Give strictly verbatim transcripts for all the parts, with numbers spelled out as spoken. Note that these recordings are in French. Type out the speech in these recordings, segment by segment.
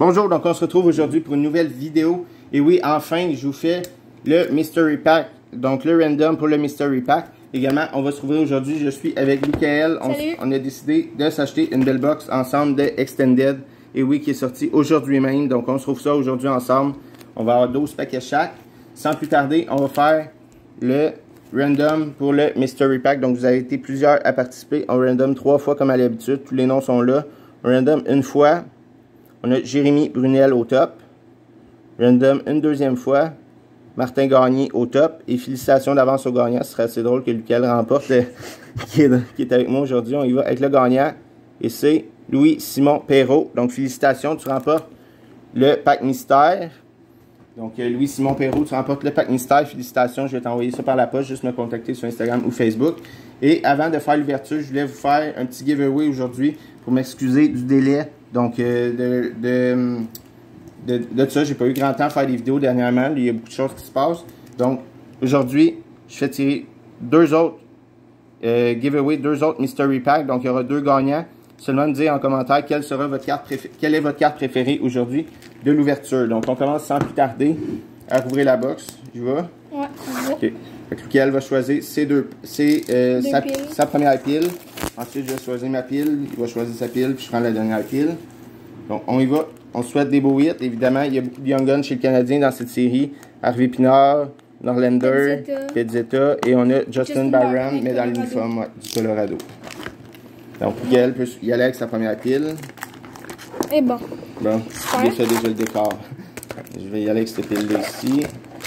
Bonjour, donc on se retrouve aujourd'hui pour une nouvelle vidéo. Et oui, enfin, je vous fais le Mystery Pack, donc le random pour le Mystery Pack. Également, on va se trouver aujourd'hui, je suis avec Michael. On, on a décidé de s'acheter une belle box ensemble de Extended. Et oui, qui est sorti aujourd'hui même. Donc on se trouve ça aujourd'hui ensemble. On va avoir douze paquets chaque. Sans plus tarder, on va faire le random pour le Mystery Pack. Donc vous avez été plusieurs à participer. On random trois fois comme à l'habitude. Tous les noms sont là. On random une fois. On a Jérémy Brunel au top. Random une deuxième fois. Martin Gagné au top. Et félicitations d'avance au gagnant. Ce serait assez drôle que Lucas remporte, le, qui, est, qui est avec moi aujourd'hui. On y va avec le gagnant. Et c'est Louis-Simon Perrault. Donc félicitations, tu remportes le pack mystère. Donc Louis-Simon Perrault, tu remportes le pack mystère. Félicitations, je vais t'envoyer ça par la poste. Juste me contacter sur Instagram ou Facebook. Et avant de faire l'ouverture, je voulais vous faire un petit giveaway aujourd'hui pour m'excuser du délai. Donc, euh, de, de, de, de, de ça, j'ai pas eu grand temps à faire des vidéos dernièrement. Il y a beaucoup de choses qui se passent. Donc, aujourd'hui, je fais tirer deux autres euh, giveaway, deux autres mystery packs. Donc, il y aura deux gagnants. Seulement me dire en commentaire quelle sera votre carte préférée, quelle est votre carte préférée aujourd'hui de l'ouverture. Donc, on commence sans plus tarder à rouvrir la box. Je vais? Ouais, OK. Fait que Lucas va choisir ses deux, ses, euh, deux sa, sa première pile. Ensuite, je vais choisir ma pile. Il va choisir sa pile, puis je prends la dernière pile. Donc, on y va. On souhaite des beaux hits. Évidemment, il y a beaucoup de Young Guns chez le Canadien dans cette série. Harvey Pinard, Norlander, Pezzetta. Et on a Justin, Justin Barron, mais dans l'uniforme ouais, du Colorado. Donc, Miguel peut y aller avec sa première pile. Et bon. Bon, il fait déjà le décor. Je vais y aller avec cette pile-là ici.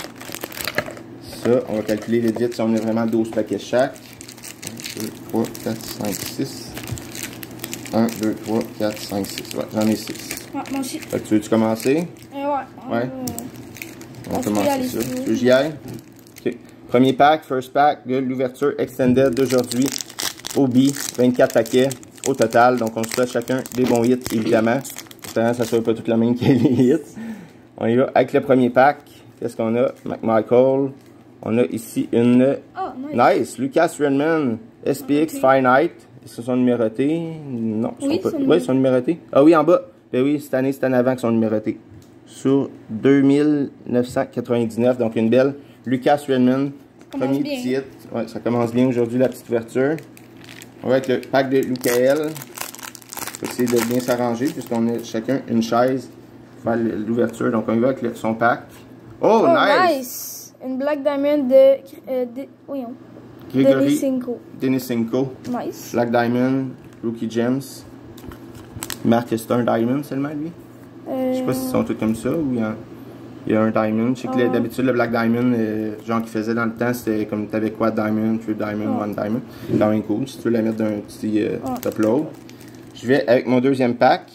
Ça, on va calculer les vite si on a vraiment douze paquets chaque. un, deux, trois, quatre, cinq, six. un, deux, trois, quatre, cinq, six. Ouais, j'en ai six. Ouais, moi aussi. Fait que tu veux-tu commencer? Euh, ouais. Ouais. Euh, on va commencer ça. Tu veux que j'y aille? OK. Premier pack, first pack de l'ouverture extended d'aujourd'hui. O B, vingt-quatre paquets au total. Donc, on se fait chacun des bons hits, évidemment. Espérant que ça ne soit pas toute la même qui est les hits. On y va avec le premier pack. Qu'est-ce qu'on a? McMichael. On a ici une... Oh, nice. Nice. Lucas Redmond, S P X okay. Finite. Ils se sont numérotés. Non, ils oui, sont pas... sont oui, ils sont numérotés. Ah oui, en bas. Ben oui, cette année, c'est en avant qu'ils sont numérotés. Sur deux mille neuf cent quatre-vingt-dix-neuf. Donc, une belle Lucas Redmond. Premier bien. petit hit. Ouais, ça commence bien aujourd'hui, la petite ouverture. On va avec le pack de Lucael. On va essayer de bien s'arranger puisqu'on a chacun une chaise pour faire l'ouverture. Donc, on y va avec le, son pack. Oh, oh nice. nice! Une Black Diamond de... Euh, de voyons. Denisenko. Denisenko. Nice. Black Diamond, Rookie Gems. Marque Stern Diamond seulement, lui. Euh... Je sais pas s'ils sont tous comme ça ou il y a, il y a un Diamond. Je sais que oh. d'habitude, le Black Diamond, euh, genre qu'il faisait dans le temps, c'était comme tu avais quoi Diamond, True Diamond, oh. One Diamond. C'est quand même cool. Si tu veux la mettre d'un petit euh, oh. upload. Je vais avec mon deuxième pack.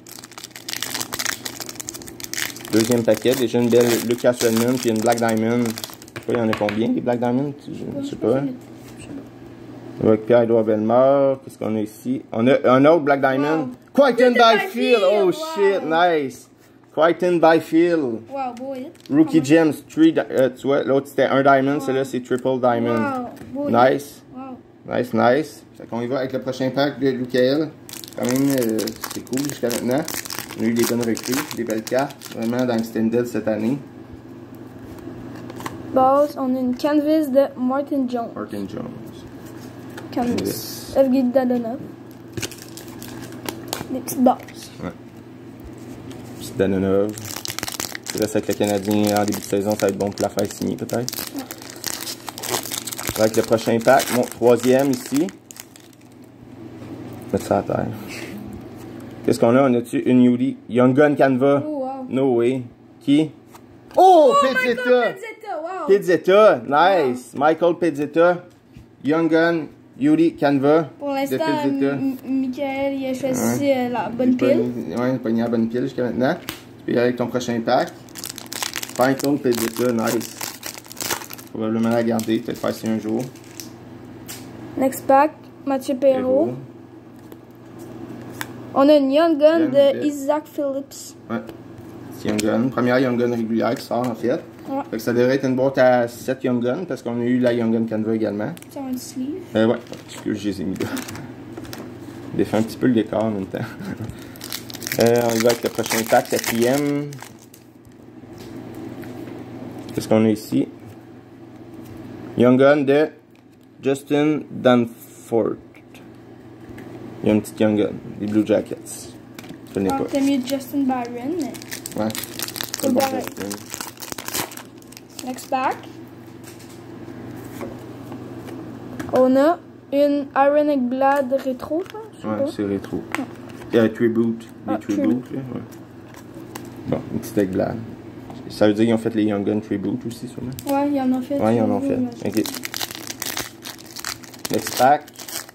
Deuxième paquet, déjà une belle Lucas Redmond puis une Black Diamond. Je sais pas, il y en a combien des Black Diamond? Je ne sais pas. Avec Pierre-Édouard Bellemare. Qu'est-ce qu'on a ici? On a un autre Black Diamond. Wow. Quentin Byfield! Oh wow. Shit, nice! Quentin Byfield. Wow, boy. Rookie oh, Gems, three, uh, tu vois, l'autre c'était un Diamond, wow. Celui-là c'est Triple Diamond. Wow, nice. Wow. Nice, nice. Fait qu'on y va avec le prochain pack de Lucael. Quand même, euh, c'est cool jusqu'à maintenant. On a eu des bonnes recrues, des belles cartes, vraiment dans Extended cette année. Base, on a une canvas de Martin Jones. Martin Jones. Canvas. Evgeny Dadonov. Des petites bases. Ouais. Petite Dadonov. Tu restes avec le Canadien en début de saison, ça va être bon pour la faire signer peut-être. Ouais. Avec le prochain pack, mon troisième ici. Mettre ça à terre. Qu'est-ce qu'on a? On a-tu une Yuri? Young Gun Canva? Oh, wow. No way. Qui? Oh! Oh Pezzetta! Wow. Pezzetta! Nice! Wow. Michael Pezzetta. Young Gun, Yuri Canva. Pour l'instant, Michael, il a choisi ouais. la bonne pile. Oui, il a pogné la bonne pile jusqu'à maintenant. Tu peux y aller avec ton prochain pack. Michael Pezzetta, nice. Probablement la garder, peut-être faire ça un jour. Next pack, Mathieu Perrault. On a une Young Gun de Bell. Isaac Phillips. Ouais. C'est Young Gun. Première Young Gun régulière qui sort en fait. Ouais. Fait que ça devrait être une boîte à sept Young Gun parce qu'on a eu la Young Gun Canva également. C'est un sleeve. Euh, ouais, excuse, je les ai mis là. Défait un petit peu le décor en même temps. Euh, on y va avec le prochain pack, quatrième. Qu'est-ce qu'on a ici? Young Gun de Justin Danforth. Il y a une petite Young Gun, des Blue Jackets. Je connais ah, pas. T'as mis Justin Byron, mais... Ouais. C'est bon pareil. Next pack. On a une Iron Eggblade rétro, je pense. Ouais, c'est rétro. Il y a un tribute. Des ah, tributes, là. Ouais. Bon, une petite Eggblade. Ça veut dire qu'ils ont fait les Young Gun tribute aussi, sûrement? Ouais, ils en ont fait. Ouais, ils en ont fait. Ok. Next pack.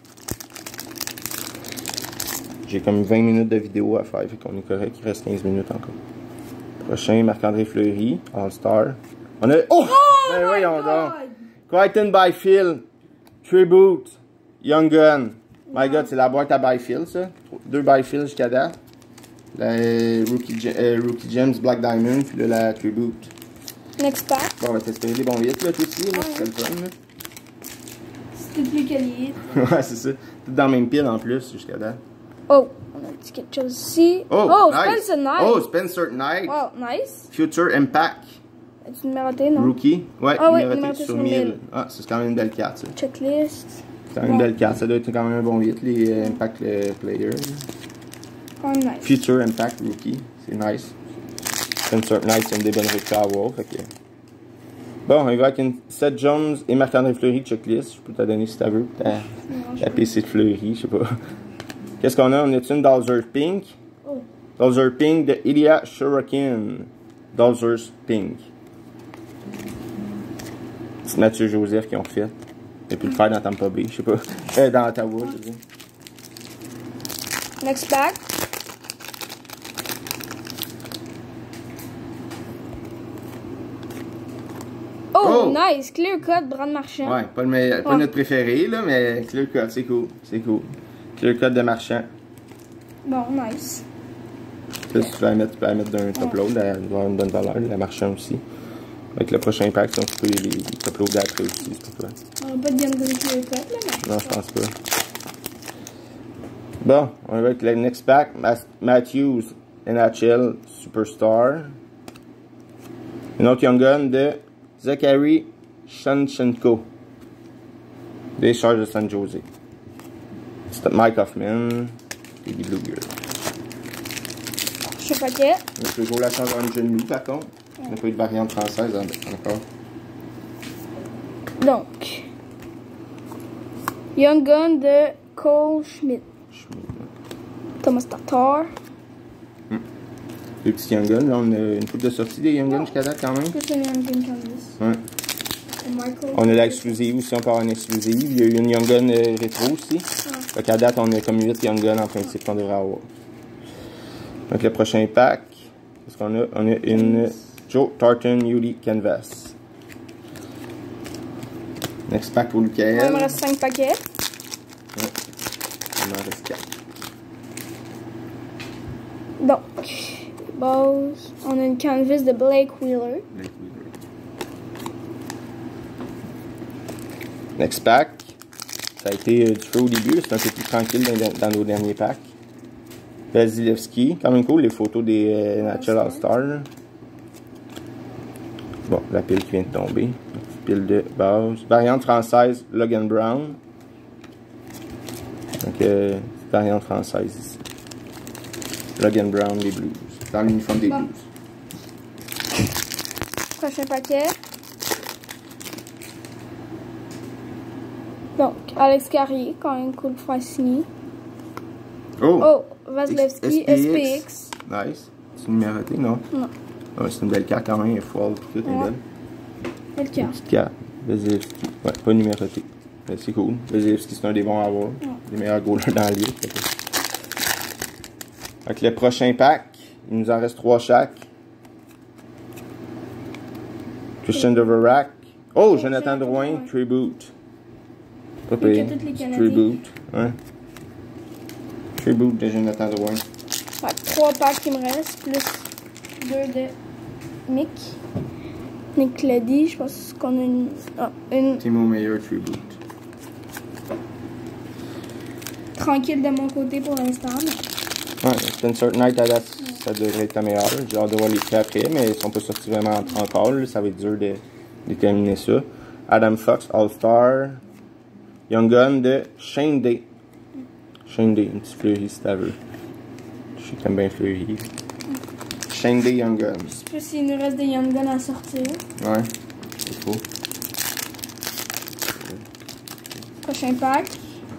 J'ai comme vingt minutes de vidéo à faire, fait qu'on est correct. Il reste quinze minutes encore. Prochain, Marc-André Fleury, All-Star. On a. Oh! Oh Ben my voyons God! donc. Crichton Byfield. Tribute. Young Gun. My God, c'est la boîte à Byfield, ça. Deux Byfield jusqu'à date. La Rookie, euh, Rookie Gems Black Diamond, puis là, la Tribute. Next pack. Bon, on va t'espérer des bons hits, là, tout aussi, là. Ouais. C'est le fun, là. C'est tout plus qualifié. Ouais, c'est ça. Tout dans la même pile en plus, jusqu'à date. Oh, on a un petit quelque chose ici. Oh, oh nice. Spencer Knight. Oh, Spencer Knight. Wow, nice. Future Impact. As-tu numéroté, non? Rookie. Ouais, ah, oui, numéroté numéroté sur sur mille. mille. Ah, c'est quand même une belle carte, ça. Checklist. C'est quand même bon. une belle carte. Ça doit être quand même un bon hit, les euh, Impact euh, Players. Oh, nice. Future Impact Rookie. C'est nice. Spencer Knight, c'est une des bonnes recrues à avoir. Fait que... Bon, on y va avec une Seth Jones et Marc-André Fleury checklist. Je peux te donner si tu veux. Ta, ta P C de Fleury, je sais pas. Qu'est-ce qu'on a? On a une Dalzer Pink. Oh. Dalzer Pink de Ilya Sorokin. Dalzer's Pink. C'est Mathieu Joseph qui ont fait. Il a pu le faire dans Tampa Bay, je sais pas. Euh, dans Ottawa, je veux dire. Next pack. Oh, Oh! nice. Clear cut, Brad Marchand. Ouais, pas, le meilleur, pas Ouais. notre préféré, là, mais Clear Cut, c'est cool. C'est cool. Clear Cut de Marchand. Bon, nice. Ça, si tu peux la mettre, tu peux la mettre d'un top load, elle va avoir une bonne valeur, la Marchand aussi. Avec le prochain pack, si on peut les, les top loads d'après aussi, c'est pas toi. On n'a pas de gamme de clear cut, là, mais... Non, je pense pas. Bon, on va avec le next pack. Matthews, N H L Superstar. Une autre Young Gun de Zachary Shanchenko. Des Chargers de San Jose. C'est Mike Hoffman. Et des Blue Gears. Je sais pas quel. On a toujours la chance d'avoir une jeune loup, par contre. On n'a pas eu de variante française encore. Donc, Young Gun de Cole Schmidt. Thomas Tatar. Les petits Young Guns, là, on a une coupe de sortie des Young Guns jusqu'à date quand même. Plus une Young Gun Canvas. Ouais. Michael. On a l'exclusive aussi, encore une exclusive. Il y a eu une Young Gun euh, rétro aussi. Ouais. Fait qu'à date, on a comme huit Young Guns en principe qu'on devrait avoir. Donc le prochain pack, qu'est-ce qu'on a? On a une Joe Tartan Yuli Canvas. Next pack pour Michael. Il me reste cinq paquets. Ouais. Il m'en reste quatre. Donc, base, on a une canvas de Blake Wheeler. Next pack. Ça a été euh, du feu au début, c'est un peu plus tranquille dans, dans nos derniers packs. Vasilevski, quand même cool les photos des euh, N H L All-Star. Bon, la pile qui vient de tomber. Pile de base. Variante française, Logan Brown. Donc, euh, variante française ici. Logan Brown, les Blues. Dans l'uniforme des Bon. Blues. Prochain paquet. Donc, Alex Carrier, quand même cool pour faire signer. Oh! Oh, Vasilevski, S P X. Nice. C'est numéroté, non? Non. Ouais, c'est une belle carte quand même, il y a foile, tout est Ouais. belle. Quelle carte? Petite carte. Vasilevski. Ouais, pas numéroté. Mais c'est cool. Vasilevski, c'est un des bons à avoir. Ouais. Les meilleurs goalers dans la ligue. Avec le prochain pack, il nous en reste trois chaque. Christian Dvorak. Oh, Jonathan Drouin, ouais. Tribute. Pas Il y payé. a que toutes les Canadiens. Tribute. Ouais. Tribute de Jonathan Drouin. Fait que trois packs qui me restent, plus deux de Mick. Nick Leddy, je pense qu'on a une. Ah, une Timo Meyer, Tribute. tranquille de mon côté pour l'instant. Mais... Ouais, Spencer Knight, à date, ça devrait être la meilleure. J'ai hâte de voir les prix après, mais ils sont pas sortis vraiment encore. Là. Ça va être dur de déterminer ça. Adam Fox, All-Star. Young Gun de Shane Day. Shane Day, un petit fleuri si t'as vu. Je sais que t'aimes bien fleuri. Shane Day Young Gun. Je sais pas s'il nous reste des Young Gun à sortir. Ouais, c'est faux. Prochain pack.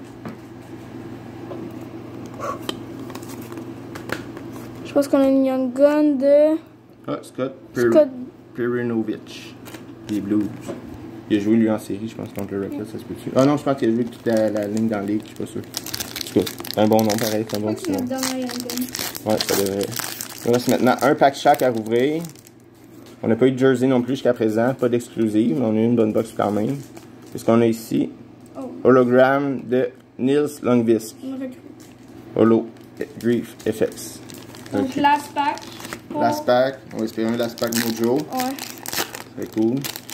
Je pense qu'on a une Young Gun de... Ah, Scott, Scott... Perunovich. Les Blues. Il a joué lui en série, je pense, contre le Rockets, ça se peut-tu? Ah non, je pense qu'il a joué toute la, la ligne dans la ligue, je suis pas sûr. En tout cas, c'est un bon nom pareil, c'est un bon petit nom. Ouais, ça devrait. Il reste maintenant un pack chaque à rouvrir. On n'a pas eu de jersey non plus jusqu'à présent, pas d'exclusive, mais on a eu une bonne box quand même. Qu'est-ce qu'on a ici? Oh. Hologramme de Nils Lundqvist. Holo Grief F X. Donc, okay. Last pack. Pour... Last pack. On va espérer un last pack Mojo. Ouais. Très cool.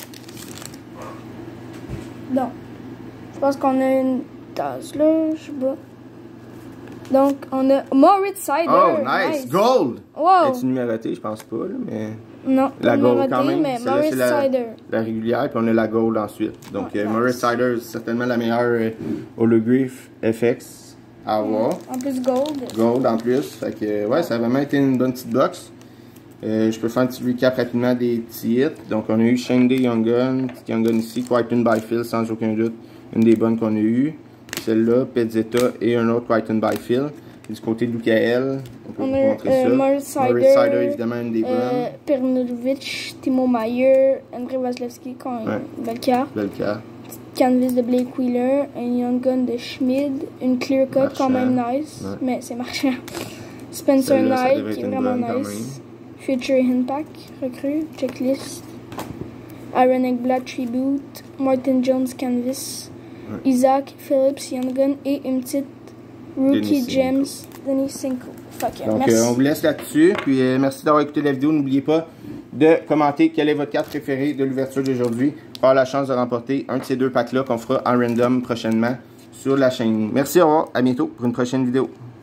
Donc, je pense qu'on a une tasse là, je sais pas. Donc, on a Moritz Seider. Oh, nice. nice. Gold! Wow! Est-tu numéroté? Je pense pas, là, mais... Non, la gold quand même. mais Moritz Seider. La, la régulière, puis on a la gold ensuite. Donc, ouais, euh, nice. Moritz Seider, c'est certainement la meilleure euh, holograph F X à avoir. Mm. En plus, gold. Gold en plus. Fait que, ouais, ça a vraiment été une bonne petite box. Euh, je peux faire un petit recap rapidement des titres. Donc, on a eu Shane Day Young Gun, Young Gun ici, Crichton Byfield, sans aucun doute, une des bonnes qu'on a eues. Celle-là, Pezzetta et un autre Crichton Byfield. Du côté de Lucael, on peut on vous a, montrer euh, ça. Moritz Seider, Moritz Seider, évidemment, une des bonnes. Euh, Perunovich, Timo Meier, André Vasilevski, qui ont ouais. une belle carte. Belle carte. Canvas de Blake Wheeler, un Young Gun de Schmid, une Clear Cut quand même nice, ouais. mais c'est marchand. Spencer Knight, qui est vraiment nice. Future Impact, recrue, checklist. Aaron Ekblad Tribute, Martin Jones Canvas, ouais. Isaac Phillips Young Gun et une petite Rookie Denis Gems Denis Cinco. Donc euh, on vous laisse là-dessus. Puis euh, merci d'avoir écouté la vidéo. N'oubliez pas de commenter quelle est votre carte préférée de l'ouverture d'aujourd'hui. Pour avoir la chance de remporter un de ces deux packs-là qu'on fera en random prochainement sur la chaîne. Merci, au revoir, à bientôt pour une prochaine vidéo.